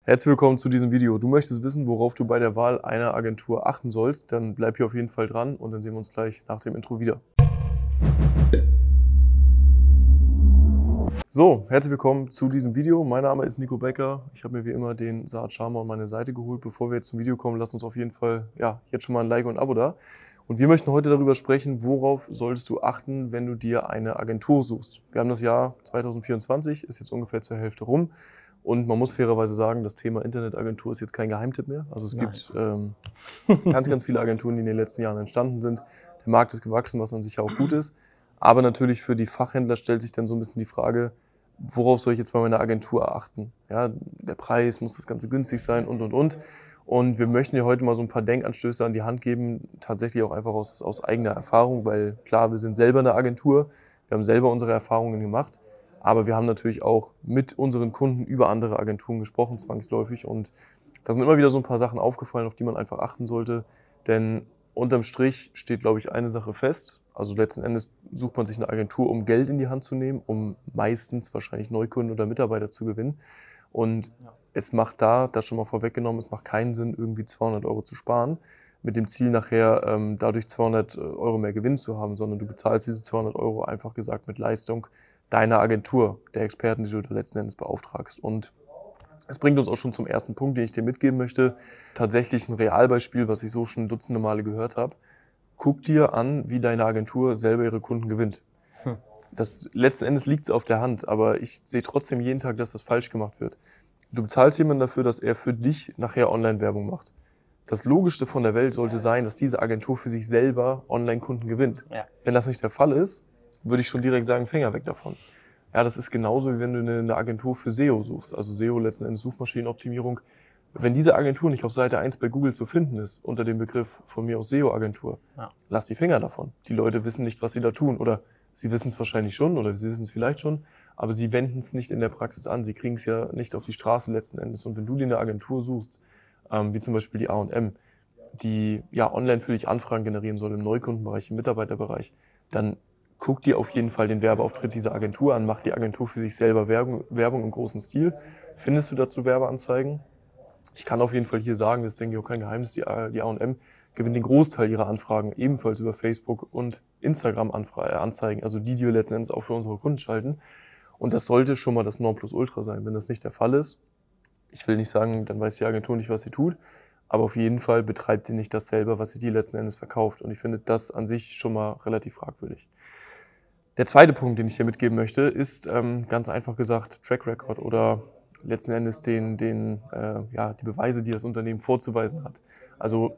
Herzlich willkommen zu diesem Video. Du möchtest wissen, worauf du bei der Wahl einer Agentur achten sollst, dann bleib hier auf jeden Fall dran und dann sehen wir uns gleich nach dem Intro wieder. So, herzlich willkommen zu diesem Video. Mein Name ist Nico Becker. Ich habe mir wie immer den Saad Sharma an meine Seite geholt. Bevor wir jetzt zum Video kommen, lasst uns auf jeden Fall jetzt schon mal ein Like und ein Abo da. Und wir möchten heute darüber sprechen, worauf solltest du achten, wenn du dir eine Agentur suchst. Wir haben das Jahr 2024, ist jetzt ungefähr zur Hälfte rum. Und man muss fairerweise sagen, das Thema Internetagentur ist jetzt kein Geheimtipp mehr. Also es gibt ganz viele Agenturen, die in den letzten Jahren entstanden sind. Der Markt ist gewachsen, was an sich ja auch gut ist. Aber natürlich für die Fachhändler stellt sich dann so ein bisschen die Frage, worauf soll ich jetzt bei meiner Agentur achten? Ja, der Preis, muss das Ganze günstig sein und. Und wir möchten dir heute mal so ein paar Denkanstöße an die Hand geben, tatsächlich auch einfach aus eigener Erfahrung, weil klar, wir sind selber eine Agentur, wir haben selber unsere Erfahrungen gemacht. Aber wir haben natürlich auch mit unseren Kunden über andere Agenturen gesprochen, zwangsläufig. Und da sind immer wieder so ein paar Sachen aufgefallen, auf die man einfach achten sollte. Denn unterm Strich steht, glaube ich, eine Sache fest. Also letzten Endes sucht man sich eine Agentur, um Geld in die Hand zu nehmen, um meistens wahrscheinlich Neukunden oder Mitarbeiter zu gewinnen. Und es macht das schon mal vorweggenommen, es macht keinen Sinn, irgendwie 200 Euro zu sparen, mit dem Ziel nachher dadurch 200 Euro mehr Gewinn zu haben, sondern du bezahlst diese 200 Euro einfach gesagt mit Leistung deiner Agentur, der Experten, die du da letzten Endes beauftragst. Und es bringt uns auch schon zum ersten Punkt, den ich dir mitgeben möchte. Tatsächlich ein Realbeispiel, was ich so schon dutzende Male gehört habe. Guck dir an, wie deine Agentur selber ihre Kunden gewinnt. Das letzten Endes liegt es auf der Hand, aber ich sehe trotzdem jeden Tag, dass das falsch gemacht wird. Du bezahlst jemanden dafür, dass er für dich nachher Online-Werbung macht. Das Logischste von der Welt sollte sein, dass diese Agentur für sich selber Online-Kunden gewinnt. Ja. Wenn das nicht der Fall ist, würde ich schon direkt sagen, Finger weg davon. Ja, das ist genauso, wie wenn du eine Agentur für SEO suchst. Also SEO, letzten Endes Suchmaschinenoptimierung. Wenn diese Agentur nicht auf Seite 1 bei Google zu finden ist, unter dem Begriff von mir aus SEO-Agentur, lass die Finger davon. Die Leute wissen nicht, was sie da tun. Oder sie wissen es wahrscheinlich schon oder sie wissen es vielleicht schon, aber sie wenden es nicht in der Praxis an. Sie kriegen es ja nicht auf die Straße letzten Endes. Und wenn du dir eine Agentur suchst, wie zum Beispiel die A&M, die online für dich Anfragen generieren soll im Neukundenbereich, im Mitarbeiterbereich, dann guck dir auf jeden Fall den Werbeauftritt dieser Agentur an, mach die Agentur für sich selber Werbung im großen Stil. Findest du dazu Werbeanzeigen? Ich kann auf jeden Fall hier sagen, das ist, denke ich, auch kein Geheimnis, die A&M gewinnt den Großteil ihrer Anfragen ebenfalls über Facebook und Instagram Anzeigen, also die wir letzten Endes auch für unsere Kunden schalten. Und das sollte schon mal das Nonplusultra sein. Wenn das nicht der Fall ist, ich will nicht sagen, dann weiß die Agentur nicht, was sie tut, aber auf jeden Fall betreibt sie nicht das selber, was sie dir letzten Endes verkauft. Und ich finde das an sich schon mal relativ fragwürdig. Der zweite Punkt, den ich hier mitgeben möchte, ist ganz einfach gesagt Track Record oder letzten Endes die Beweise, die das Unternehmen vorzuweisen hat. Also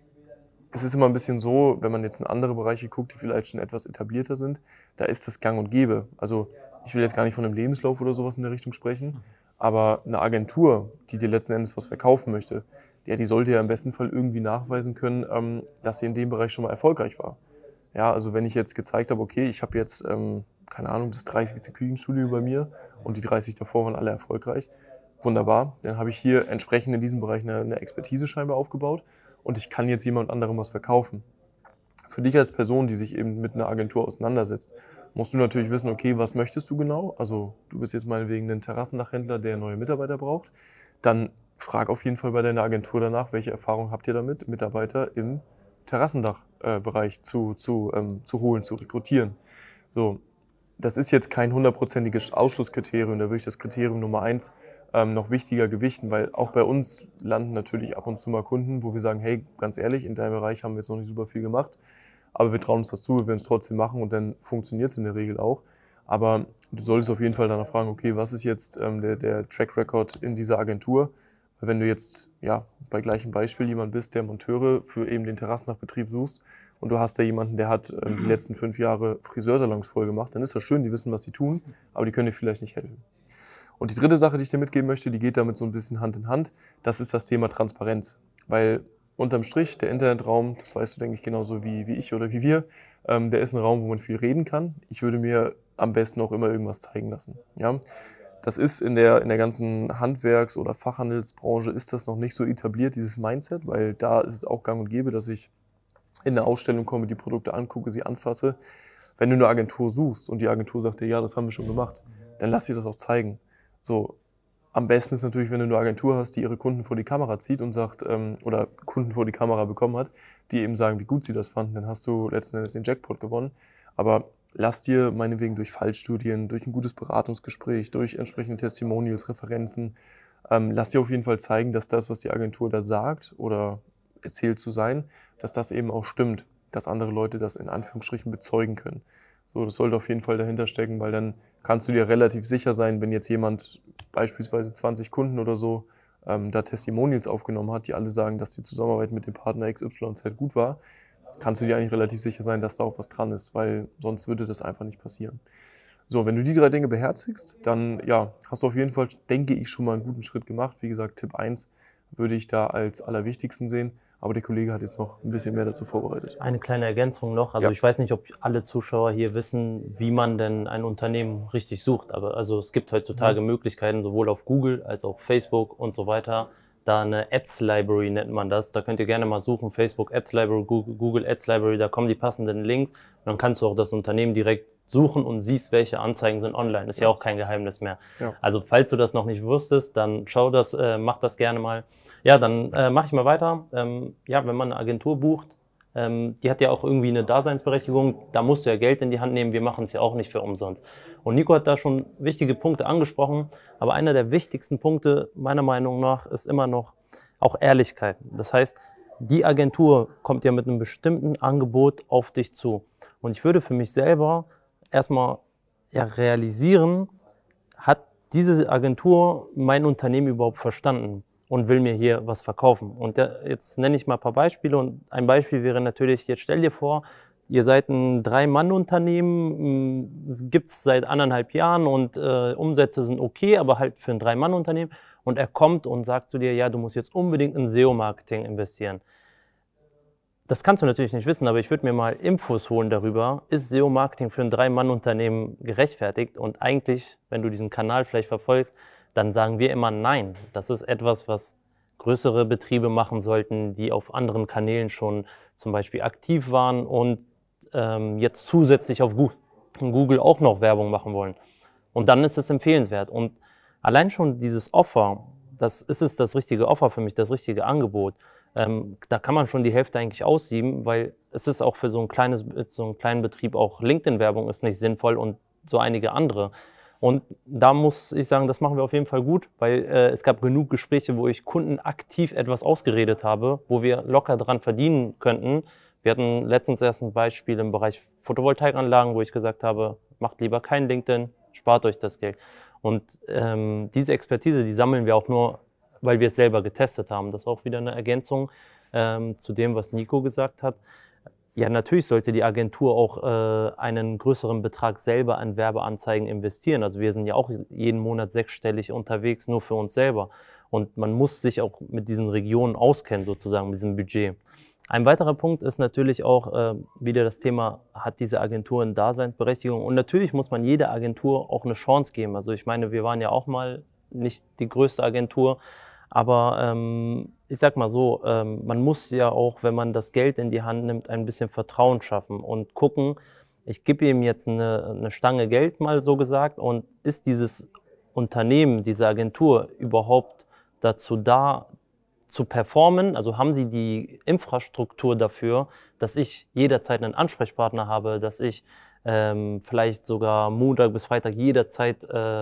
es ist immer ein bisschen so, wenn man jetzt in andere Bereiche guckt, die vielleicht schon etwas etablierter sind, da ist das gang und gäbe. Also ich will jetzt gar nicht von einem Lebenslauf oder sowas in der Richtung sprechen, aber eine Agentur, die dir letzten Endes was verkaufen möchte, die sollte ja im besten Fall irgendwie nachweisen können, dass sie in dem Bereich schon mal erfolgreich war. Ja, also wenn ich jetzt gezeigt habe, okay, ich habe jetzt, keine Ahnung, das 30. Küchenstudio bei mir und die 30 davor waren alle erfolgreich, wunderbar, dann habe ich hier entsprechend in diesem Bereich eine Expertise scheinbar aufgebaut und ich kann jetzt jemand anderem was verkaufen. Für dich als Person, die sich eben mit einer Agentur auseinandersetzt, musst du natürlich wissen, okay, was möchtest du genau? Also du bist jetzt meinetwegen ein Terrassendachhändler, der neue Mitarbeiter braucht, dann frag auf jeden Fall bei deiner Agentur danach, welche Erfahrung habt ihr damit, Mitarbeiter im Terrassendachbereich zu holen, zu rekrutieren. So, das ist jetzt kein 100%iges Ausschlusskriterium, da würde ich das Kriterium Nummer 1 noch wichtiger gewichten, weil auch bei uns landen natürlich ab und zu mal Kunden, wo wir sagen, hey, ganz ehrlich, in deinem Bereich haben wir jetzt noch nicht super viel gemacht, aber wir trauen uns das zu, wir werden es trotzdem machen und dann funktioniert es in der Regel auch. Aber du solltest auf jeden Fall danach fragen, okay, was ist jetzt der Track Record in dieser Agentur? Weil wenn du jetzt bei gleichem Beispiel jemand bist, der Monteure für eben den Terrassendachbetrieb suchst und du hast da jemanden, der hat die letzten 5 Jahre Friseursalons voll gemacht, dann ist das schön, die wissen, was die tun, aber die können dir vielleicht nicht helfen. Und die dritte Sache, die ich dir mitgeben möchte, die geht damit so ein bisschen Hand in Hand, das ist das Thema Transparenz. Weil unterm Strich, der Internetraum, das weißt du, denke ich, genauso wie ich oder wie wir, der ist ein Raum, wo man viel reden kann. Ich würde mir am besten auch immer irgendwas zeigen lassen. Ja? Das ist in der ganzen Handwerks- oder Fachhandelsbranche ist das noch nicht so etabliert, dieses Mindset, weil da ist es auch gang und gäbe, dass ich in eine Ausstellung komme, die Produkte angucke, sie anfasse. Wenn du eine Agentur suchst und die Agentur sagt dir, ja, das haben wir schon gemacht, dann lass dir das auch zeigen. So, Am besten ist natürlich, wenn du eine Agentur hast, die ihre Kunden vor die Kamera zieht und sagt, oder Kunden vor die Kamera bekommen hat, die eben sagen, wie gut sie das fanden, dann hast du letzten Endes den Jackpot gewonnen. Aber lass dir meinetwegen durch Fallstudien, durch ein gutes Beratungsgespräch, durch entsprechende Testimonials, Referenzen, lass dir auf jeden Fall zeigen, dass das, was die Agentur da sagt oder erzählt zu sein, dass das eben auch stimmt, dass andere Leute das in Anführungsstrichen bezeugen können. So, das sollte auf jeden Fall dahinter stecken, weil dann kannst du dir relativ sicher sein, wenn jetzt jemand beispielsweise 20 Kunden oder so da Testimonials aufgenommen hat, die alle sagen, dass die Zusammenarbeit mit dem Partner XYZ gut war, kannst du dir eigentlich relativ sicher sein, dass da auch was dran ist, weil sonst würde das einfach nicht passieren. So, wenn du die 3 Dinge beherzigst, dann ja, hast du auf jeden Fall, denke ich, schon mal einen guten Schritt gemacht. Wie gesagt, Tipp 1 würde ich da als allerwichtigsten sehen. Aber der Kollege hat jetzt noch ein bisschen mehr dazu vorbereitet. Eine kleine Ergänzung noch. Also Ja. ich weiß nicht, ob alle Zuschauer hier wissen, wie man denn ein Unternehmen richtig sucht. Aber also es gibt heutzutage Möglichkeiten, sowohl auf Google als auch Facebook und so weiter. Da eine Ads Library nennt man das. Da könnt ihr gerne mal suchen. Facebook Ads Library, Google Ads Library. Da kommen die passenden Links. Und dann kannst du auch das Unternehmen direkt suchen und siehst, welche Anzeigen sind online. Ist ja auch kein Geheimnis mehr. Ja. Also falls du das noch nicht wusstest, dann schau das, mach das gerne mal. Ja, dann mache ich mal weiter. Ja, wenn man eine Agentur bucht, die hat ja auch irgendwie eine Daseinsberechtigung. Da musst du ja Geld in die Hand nehmen. Wir machen es ja auch nicht für umsonst. Und Nico hat da schon wichtige Punkte angesprochen. Aber einer der wichtigsten Punkte, meiner Meinung nach, ist immer noch auch Ehrlichkeit. Das heißt, die Agentur kommt ja mit einem bestimmten Angebot auf dich zu. Und ich würde für mich selber erstmal ja, realisieren, hat diese Agentur mein Unternehmen überhaupt verstanden und will mir hier was verkaufen. Und jetzt nenne ich mal ein paar Beispiele. Und ein Beispiel wäre natürlich, jetzt stell dir vor, ihr seid ein 3-Mann-Unternehmen, es gibt es seit 1,5 Jahren und Umsätze sind okay, aber halt für ein 3-Mann-Unternehmen. Und er kommt und sagt zu dir, ja, du musst jetzt unbedingt in SEO-Marketing investieren. Das kannst du natürlich nicht wissen, aber ich würde mir mal Infos holen darüber, ist SEO-Marketing für ein 3-Mann-Unternehmen gerechtfertigt? Und eigentlich, wenn du diesen Kanal vielleicht verfolgst, dann sagen wir immer nein. Das ist etwas, was größere Betriebe machen sollten, die auf anderen Kanälen schon zum Beispiel aktiv waren und jetzt zusätzlich auf Google auch noch Werbung machen wollen. Und dann ist es empfehlenswert. Und allein schon dieses Offer, das richtige Offer für mich, das richtige Angebot. Da kann man schon die Hälfte eigentlich aussieben, weil es ist auch für so einen kleinen Betrieb auch LinkedIn-Werbung ist nicht sinnvoll und so einige andere. Und da muss ich sagen, das machen wir auf jeden Fall gut, weil es gab genug Gespräche, wo ich Kunden aktiv etwas ausgeredet habe, wo wir locker dran verdienen könnten. Wir hatten letztens erst ein Beispiel im Bereich Photovoltaikanlagen, wo ich gesagt habe, macht lieber kein LinkedIn, spart euch das Geld. Und diese Expertise, die sammeln wir auch nur, weil wir es selber getestet haben. Das ist auch wieder eine Ergänzung zu dem, was Nico gesagt hat. Ja, natürlich sollte die Agentur auch einen größeren Betrag selber an Werbeanzeigen investieren. Also wir sind ja auch jeden Monat 6-stellig unterwegs, nur für uns selber. Und man muss sich auch mit diesen Regionen auskennen, sozusagen, mit diesem Budget. Ein weiterer Punkt ist natürlich auch wieder das Thema, hat diese Agentur eine Daseinsberechtigung? Und natürlich muss man jeder Agentur auch eine Chance geben. Also ich meine, wir waren ja auch mal nicht die größte Agentur, aber ich sag mal so, man muss ja auch, wenn man das Geld in die Hand nimmt, ein bisschen Vertrauen schaffen und gucken, ich gebe ihm jetzt eine Stange Geld, mal so gesagt, und ist dieses Unternehmen, diese Agentur überhaupt dazu da, zu performen? Also haben sie die Infrastruktur dafür, dass ich jederzeit einen Ansprechpartner habe, dass ich vielleicht sogar Montag bis Freitag jederzeit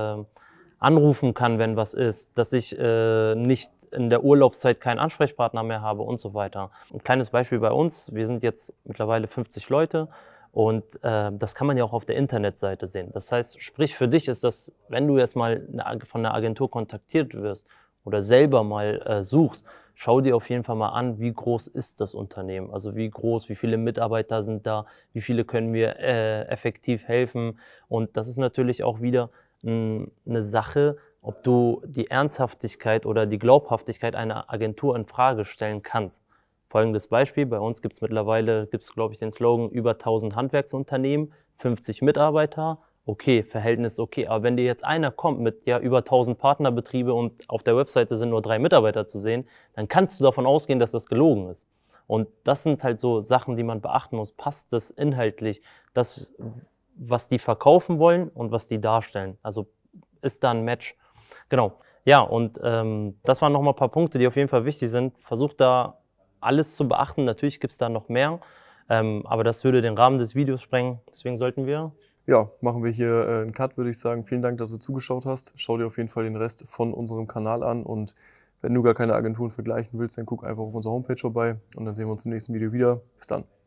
anrufen kann, wenn was ist, dass ich nicht in der Urlaubszeit keinen Ansprechpartner mehr habe und so weiter. Ein kleines Beispiel bei uns, wir sind jetzt mittlerweile 50 Leute und das kann man ja auch auf der Internetseite sehen. Das heißt, sprich für dich ist das, wenn du jetzt mal von einer Agentur kontaktiert wirst oder selber mal suchst, schau dir auf jeden Fall mal an, wie groß ist das Unternehmen, also wie groß, wie viele Mitarbeiter sind da, wie viele können mir effektiv helfen, und das ist natürlich auch wieder eine Sache, ob du die Ernsthaftigkeit oder die Glaubhaftigkeit einer Agentur in Frage stellen kannst. Folgendes Beispiel, bei uns gibt es mittlerweile, glaube ich, den Slogan, über 1000 Handwerksunternehmen, 50 Mitarbeiter, okay, Verhältnis okay, aber wenn dir jetzt einer kommt mit ja über 1000 Partnerbetriebe und auf der Webseite sind nur 3 Mitarbeiter zu sehen, dann kannst du davon ausgehen, dass das gelogen ist. Und das sind halt so Sachen, die man beachten muss. Passt das inhaltlich, das, was die verkaufen wollen und was die darstellen? Also ist da ein Match? Genau. Ja, und das waren nochmal ein paar Punkte, die auf jeden Fall wichtig sind. Versucht da alles zu beachten. Natürlich gibt es da noch mehr, aber das würde den Rahmen des Videos sprengen. Deswegen sollten wir... Ja, machen wir hier einen Cut, würde ich sagen. Vielen Dank, dass du zugeschaut hast. Schau dir auf jeden Fall den Rest von unserem Kanal an und wenn du gar keine Agenturen vergleichen willst, dann guck einfach auf unserer Homepage vorbei und dann sehen wir uns im nächsten Video wieder. Bis dann.